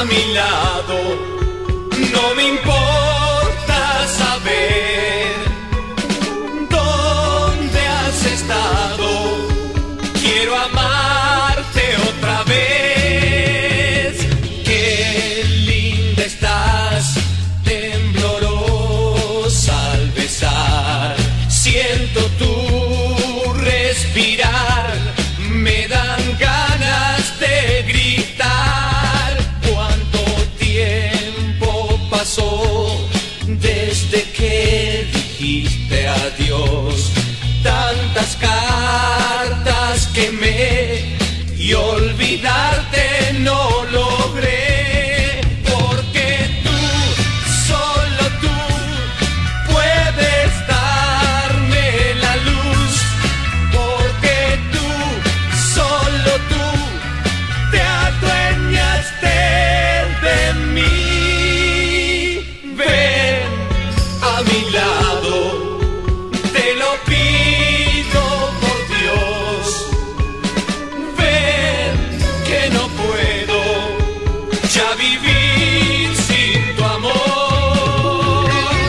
a mi lado. No me importa saber dónde has estado. Quiero amarte otra vez. Qué linda estás, temblorosa al besar. Siento tu respirar, me dan ganas de gritar. ¿Cuánto tiempo pasó desde que dijiste adiós? Tantas cartas quemé y olvidarte no logré. Porque tú, solo tú, puedes darme la luz. Porque tú, solo tú, te adueñaste de mí. Ven a mi lado, te lo pido por Dios. Ven que no puedo ya vivir sin tu amor.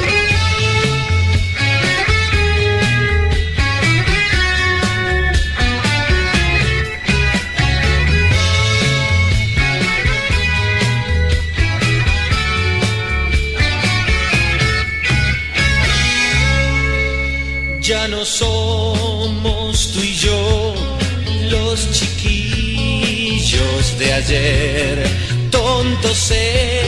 Ya no somos tú y yo los chiquillos de ayer, tontos